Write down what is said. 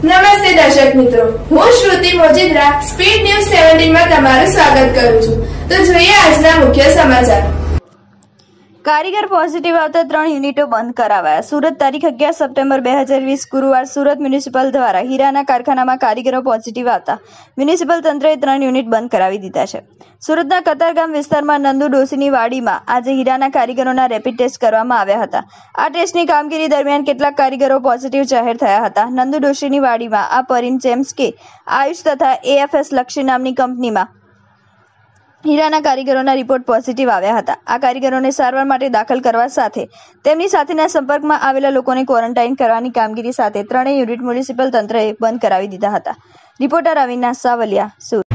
નમસ્તે દર્શક મિત્રો, હું શ્રુતિ મોજીદ્રા સ્પીડ ન્યૂઝ 17 માં તમારું સ્વાગત કરું છું. તો જોઈએ આજના મુખ્ય સમાચાર. કારીગર પોઝિટિવ આવતા 3 યુનિટો બંધ કરાવાયા. સુરત તારીખ 11 સપ્ટેમ્બર 2020 ગુરુવાર સુરત મ્યુનિસિપલ દ્વારા હીરાના કારખાનામાં કારીગરો પોઝિટિવ આવતા મ્યુનિસિપલ તંત્રએ 3 યુનિટ બંધ કરાવી દીધા છે. સુરતના કતારગામ વિસ્તારમાં નંદુ ડોશીની વાડીમાં આજે હીરાના કારીગરોના રેપિડ ટેસ્ટ કરવામાં આવ્યા હતા. આ ટેસ્ટની કામગીરી દરમિયાન કેટલાક કારીગરો પોઝિટિવ જાહેર થયા હતા. નંદુ ડોશીની વાડીમાં આ પરિમ જેમ્સ કે આયુષ તથા એફ.એસ લક્ષી નામની કંપનીમાં હીરાના કારીગરોના રિપોર્ટ પોઝિટિવ આવ્યા હતા. આ કારીગરોને સારવાર માટે દાખલ કરવા સાથે તેમની સાથેના સંપર્કમાં આવેલા લોકોને ક્વોરન્ટાઇન કરવાની કામગીરી સાથે 3 યુનિટ મ્યુનિસિપલ તંત્રએ બંધ કરાવી દીધા હતા. રિપોર્ટર અવિનાશ સાવલિયા, સુરત.